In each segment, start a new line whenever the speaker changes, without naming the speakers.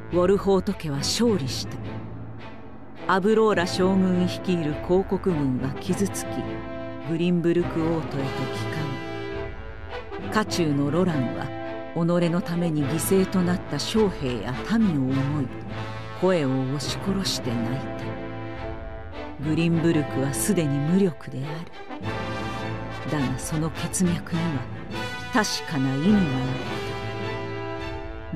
ウォルホート家は勝利した。アブローラ将軍率いる公国軍は傷つき、グリンブルク王都へと帰還。家中のロランは己のために犠牲となった将兵や民を思い、声を押し殺して泣いた。グリンブルクはすでに無力である。だがその血脈には確かな意味があった。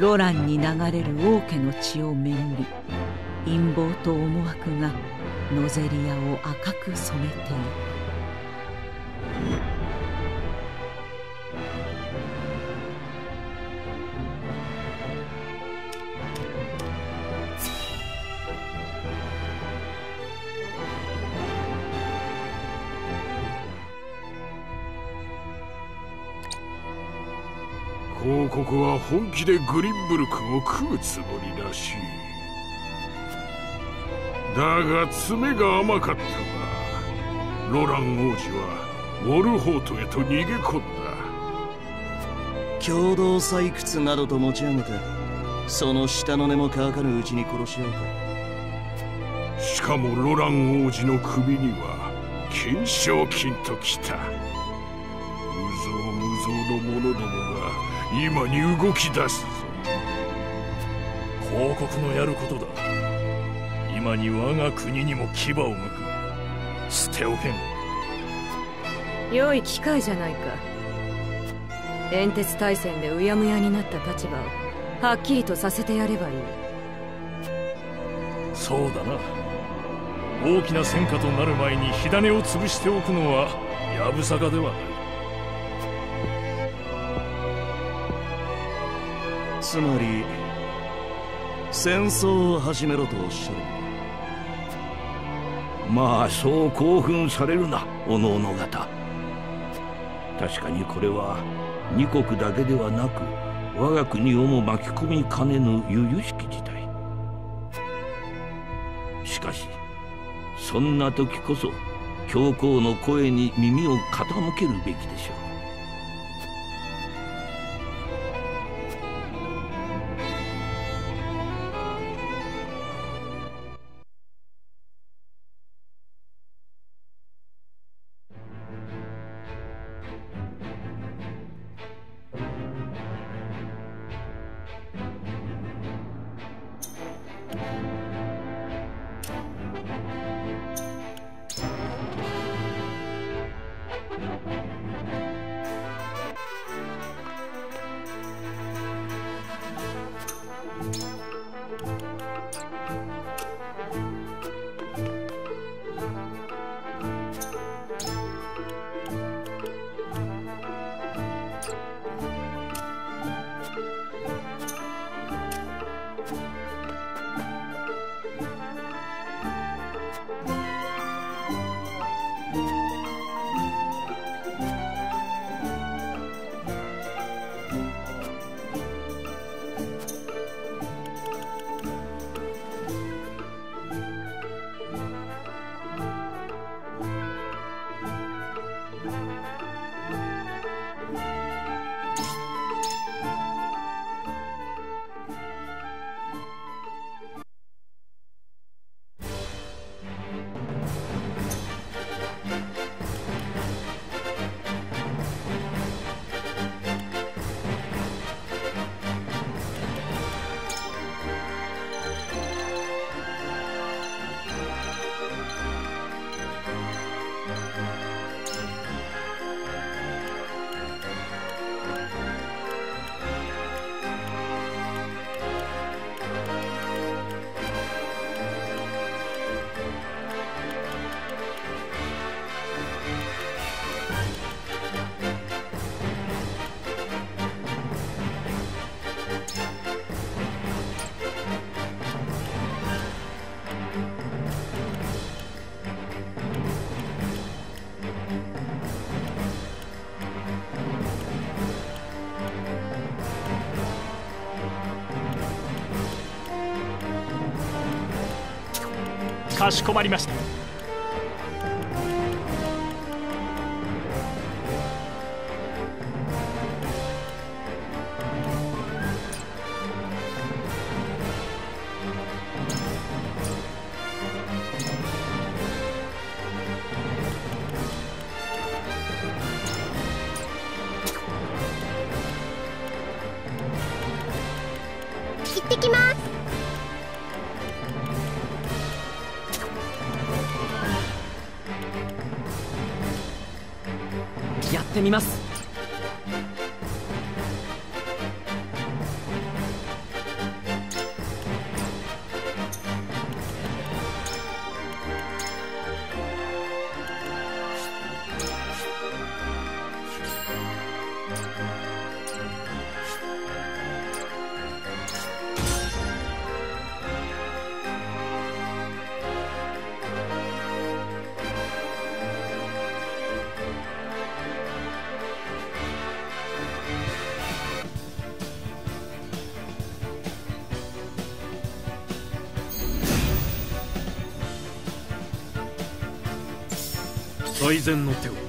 ロランに流れる王家の血をめぐり、陰謀と思惑がノゼリアを赤く染めている。
公国は本気でグリンブルクを食うつもりらしい。だが爪が甘かったわ。ロラン王子はウォルホートへと逃げ込んだ。
共同採掘などと持ち上げて、その下の根も乾かぬうちに殺し合うか。
しかもロラン王子の首には懸賞金ときた。無造無造の者どもが今に動き出すぞ。
公国のやることだ。今に我が国にも牙を向く。捨ておけん。
良い機会じゃないか。煙鉄大戦でうやむやになった立場をはっきりとさせてやればいい。
そうだな。大きな戦果となる前に火種を潰しておくのはやぶさかではない。
つまり戦争を始めろとおっしゃる。
まあそう興奮されるな、おのおの方。確かにこれは二国だけではなく我が国をも巻き込みかねぬ由々しき事態。しかしそんな時こそ教皇の声に耳を傾けるべきでしょう。
かしこまりました。 やってみます。
最善の手を。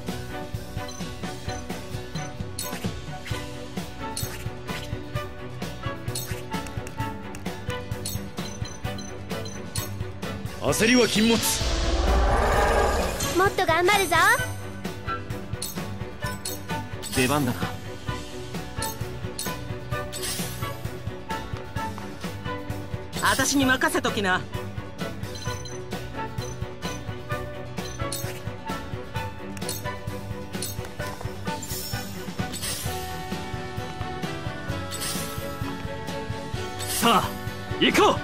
焦りは禁物。
もっと頑張るぞ。
出番だな。
私に任せときな。
さあ行こう。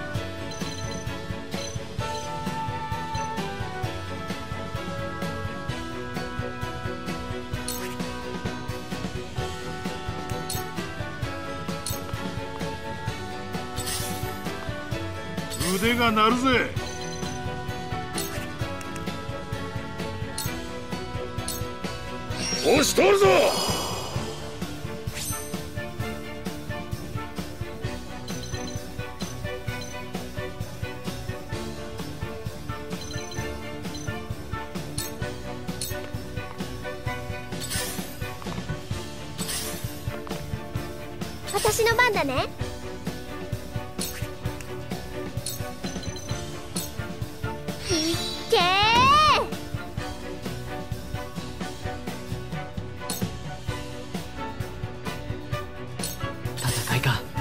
腕が鳴るぜ。押し通るぞ。
私の番だね。いっけー。
戦いか。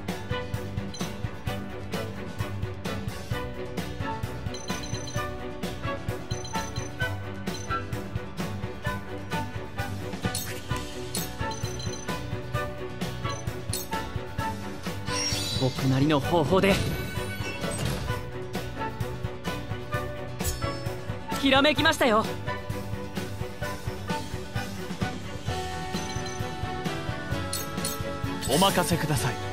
僕なりの方法でひらめきましたよ。お任せください。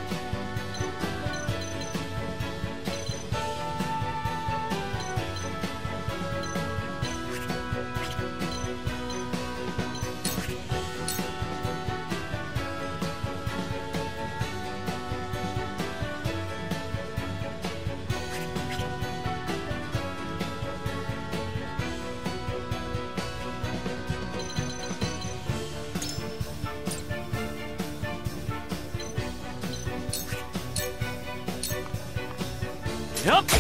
やっ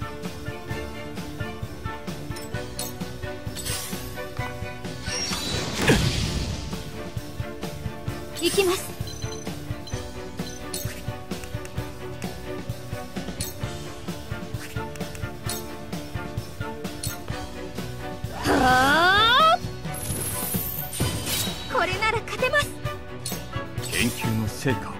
行きます。はあ、これなら勝てます。
研究の成果。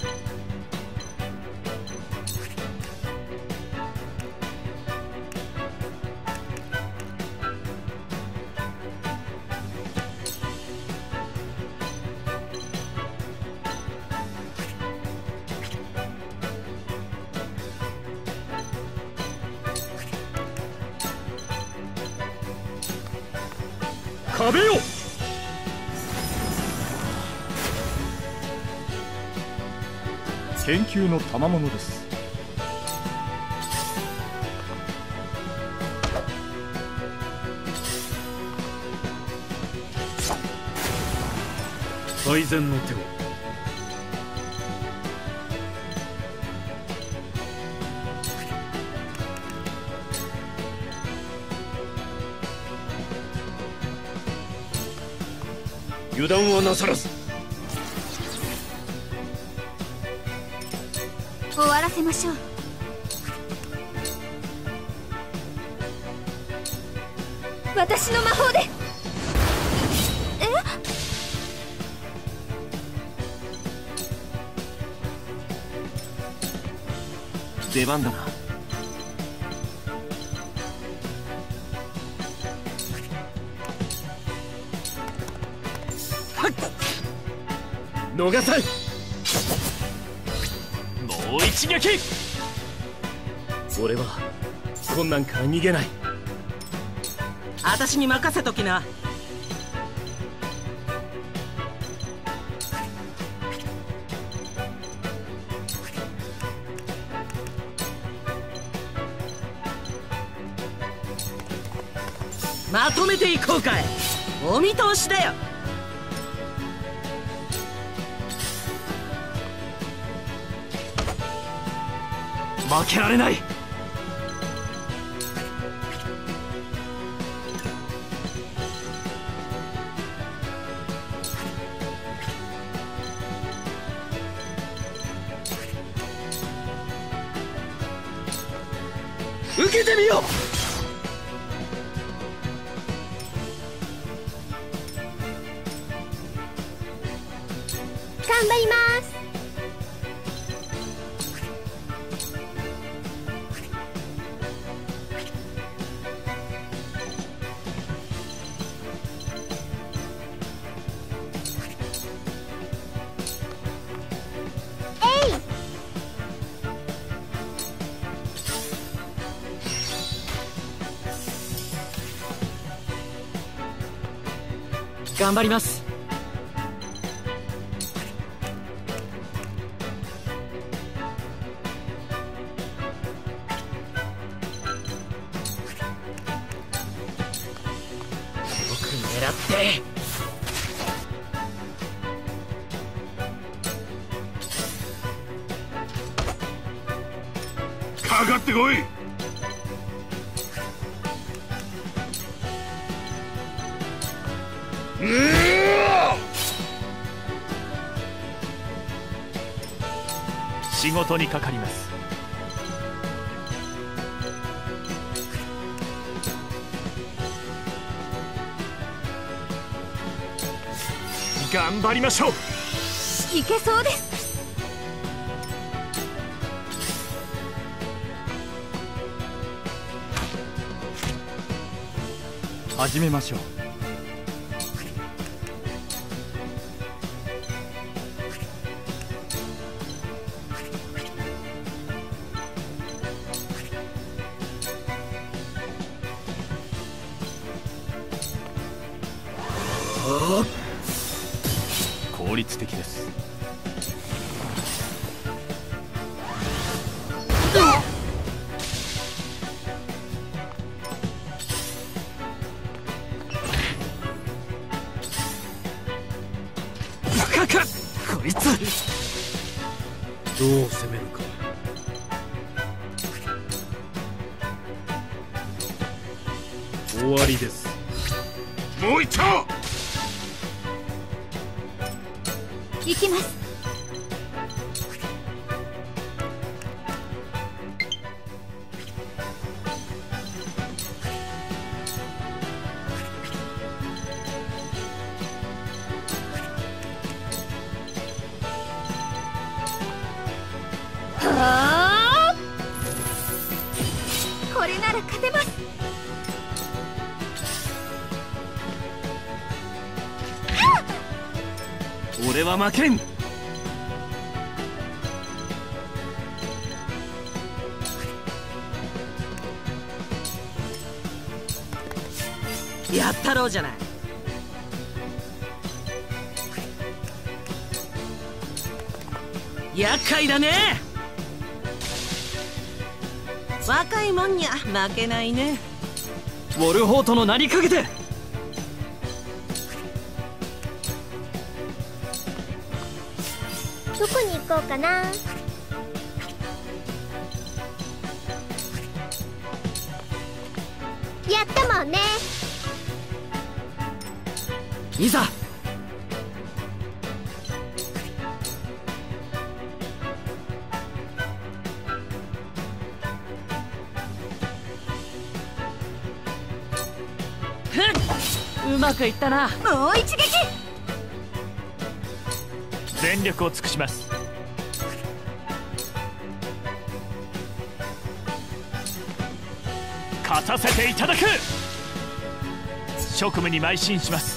壁よ。研究の賜物です。最善の手を。油断はなさらず。
終わらせましょう。私の魔法で。
出番だな。
逃さん。もう一撃。俺は困難から逃げない。
私に任せときな。まとめていこうかい。お見通しだよ。
負けられない。
受けてみよう。
頑張ります。
頑張ります。よく狙って。
かかってこい。
仕事にかかります。頑張りましょう。
いけそうです。
始めましょう。
効率的です。
こいつ
どう攻めるか。終わりです。
もう一丁。
行きます。はあ、これなら勝てます。
俺は負けん。
やったろうじゃない。厄介だね。若いもんにゃ負けないね。
ウォルホートの名にかけて。
どこに行こうかな。やったもんね。
いざ。
うまくいったな。
もう一撃。
全力を尽くします。
勝たせていただく。職務に邁進します。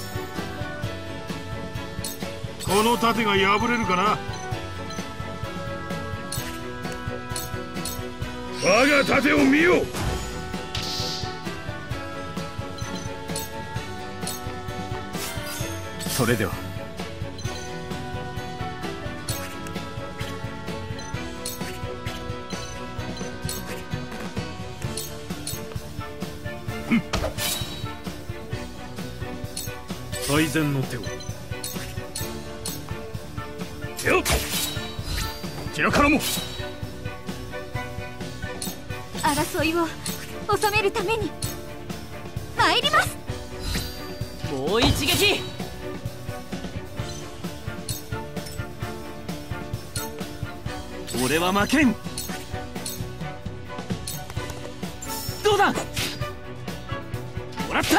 この盾が破れるかな。我が盾を見よ。
それでは。
最善の手を。
よっ、こちらからも。
争いを収めるために参ります。
もう一撃。俺は負けん。どうだ。もらった。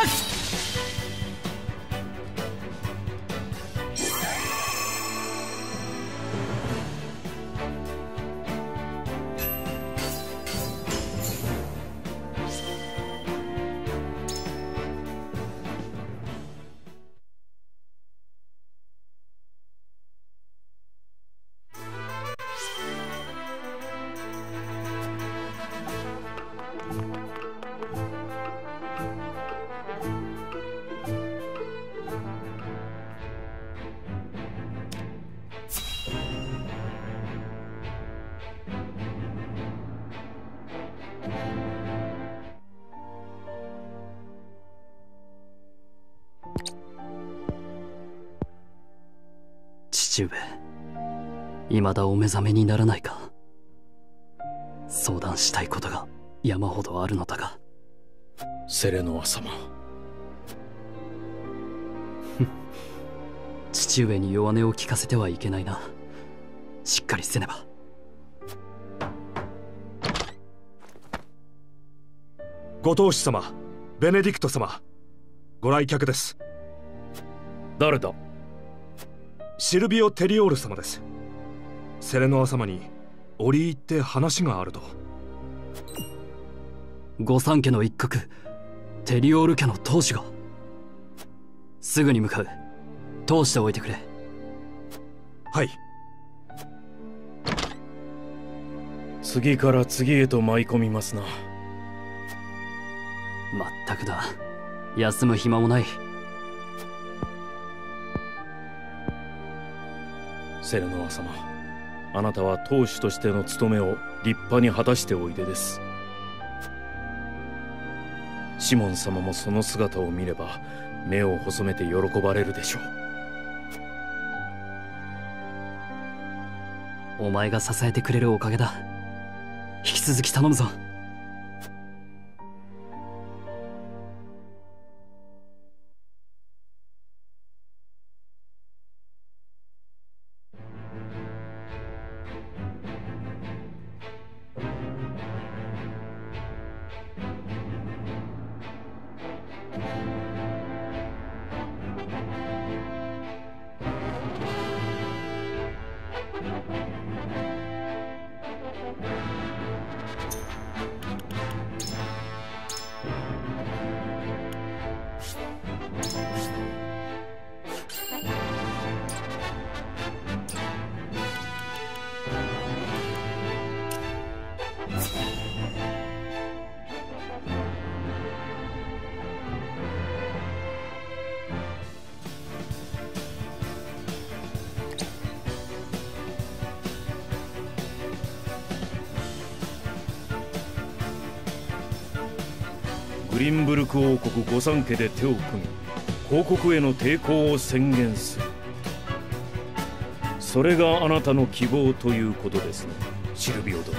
父上、未だお目覚めにならないか。相談したいことが山ほどあるのだが。
セレノア様。
父上に弱音を聞かせてはいけないな。しっかりせねば。
ご当主様、ベネディクト様、ご来客です。
誰だ。
シルビオ・テリオール様です。セレノア様に折り入って話があると。
御三家の一角、テリオール家の当主が。すぐに向かう。通しておいてくれ。
はい。
次から次へと舞い込みますな。
まったくだ。休む暇もない。
セレノア様、あなたは当主としての務めを立派に果たしておいでです。シモン様もその姿を見れば目を細めて喜ばれるでしょ
う。お前が支えてくれるおかげだ。引き続き頼むぞ。
グリンブルク王国御三家で手を組み、公国への抵抗を宣言する。それがあなたの希望ということですね、シルビオ殿。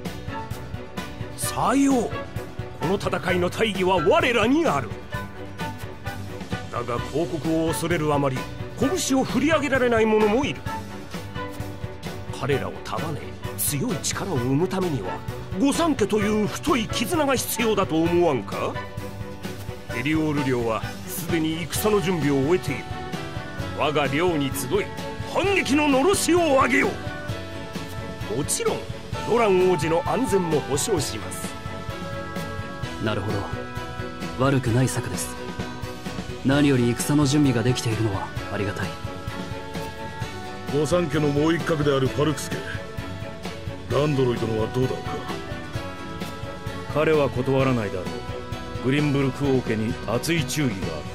さよう。この戦いの大義は我らにある。だが公国を恐れるあまり拳を振り上げられない者もいる。彼らを束ね強い力を生むためには御三家という太い絆が必要だと思わんか。テリオール領はすでに戦の準備を終えている。我が領に集い反撃ののろしを上げよう。もちろんロラン王子の安全も保証します。
なるほど、悪くない策です。何より戦の準備ができているのはありがたい。
御三家のもう一角であるパルクス家、ランドロイ殿はどうだろうか。
彼は断らないだろう。グリンブルク王家に熱い忠義がある。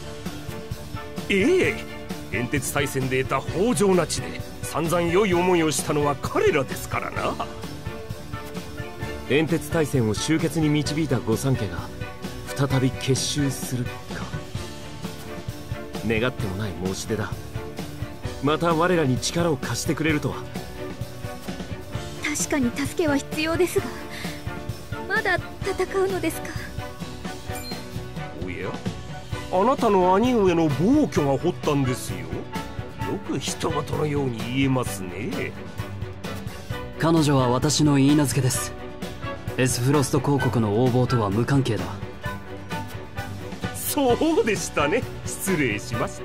ええ、煙鉄大戦で得た豊穣な地で散々良い思いをしたのは彼らですからな。煙鉄大戦を終結に導いた御三家が再び結集するか。願ってもない申し出だ。また我らに力を貸してくれるとは。
確かに助けは必要ですが、まだ戦うのですか。
おや、あなたの兄上の暴挙が掘ったんですよ。よく人事のように言えますね。
彼女は私の許嫁です。エスフロスト公国の横暴とは無関係だ。
そうでしたね、失礼しました。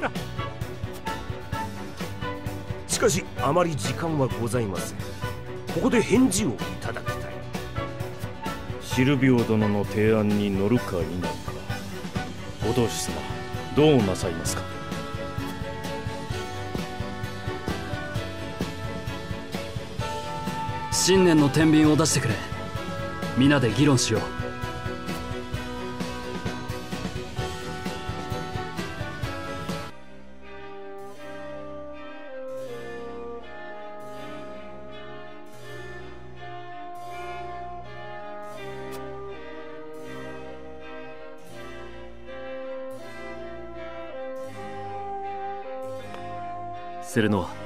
しかしあまり時間はございません。ここで返事をいただきたい。
シルビオ殿の提案に乗るか否か、お同志様どうなさいますか。
新年の天秤を出してくれ。皆で議論しよう。
セレノア、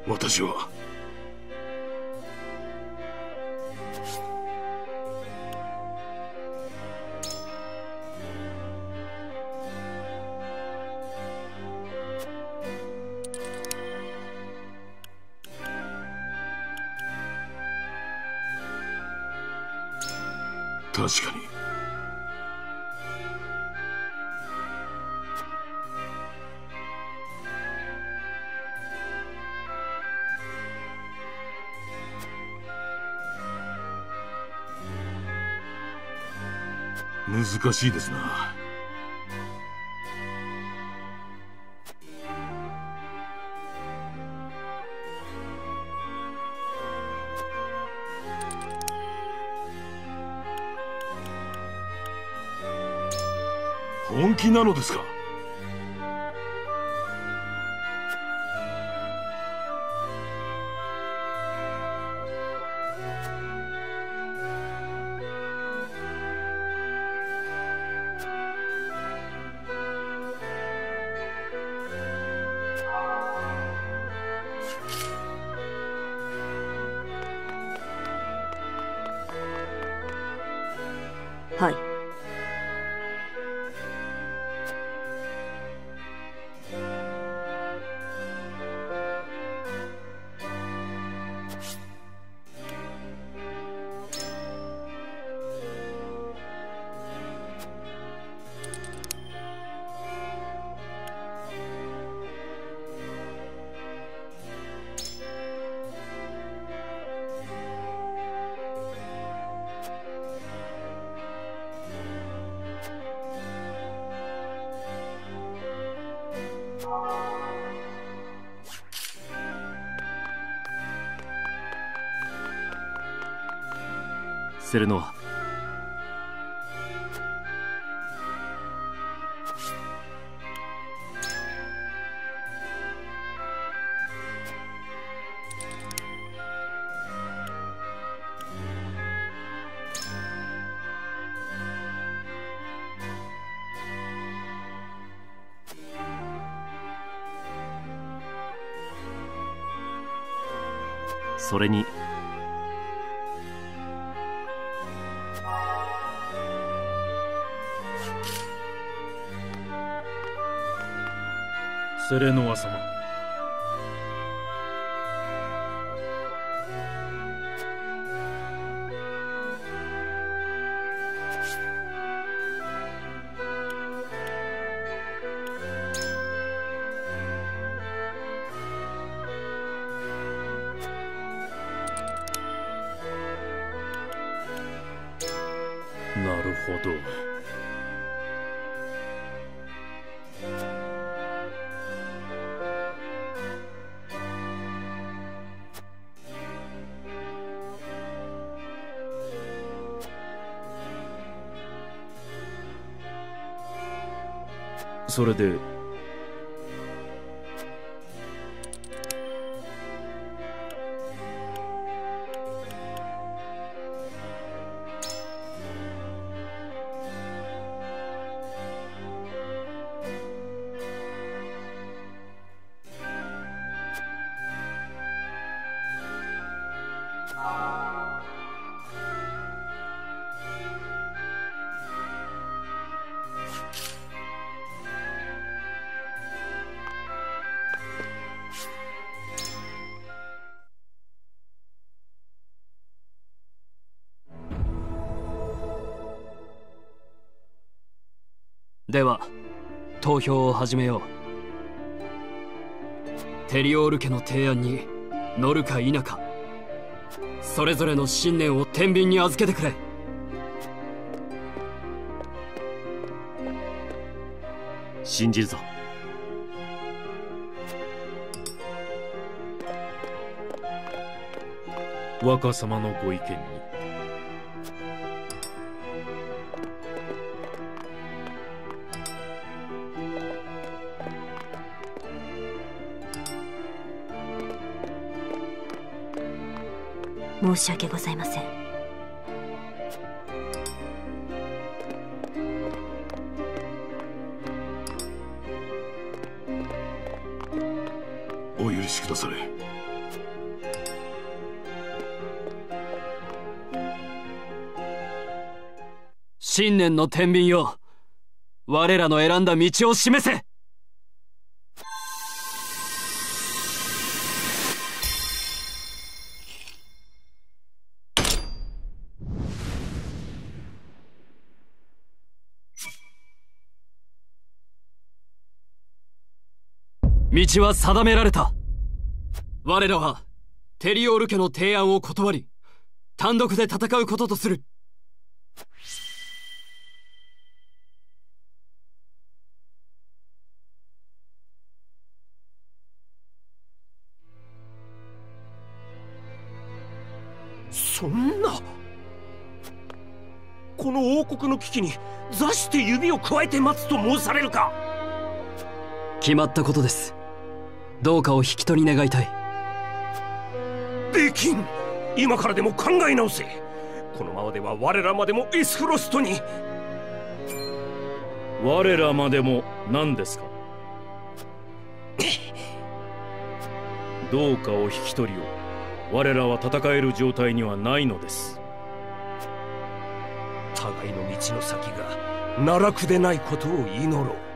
私は確かに難しいですな。本気なのですか？
はい。
セレノア、それに
セレノア様、なるほど。それで
では投票を始めよう。テリオール家の提案に乗るか否か、それぞれの信念を天秤に預けてくれ。信じるぞ。
若様のご意見に。
申し訳ございません。
お許しくだされ。
信念の天秤よ、我らの選んだ道を示せ。道は定められた。我らはテリオール家の提案を断り、単独で戦うこととする。
そんな、この王国の危機に座して指を加えて待つと申されるか。
決まったことです。どうかお引き取り願いたい。
できん。今からでも考え直せ。このままでは我らまでもエスフロストに。
我らまでも何ですか。どうかお引き取りを。我らは戦える状態にはないのです。
互いの道の先が奈落でないことを祈ろう。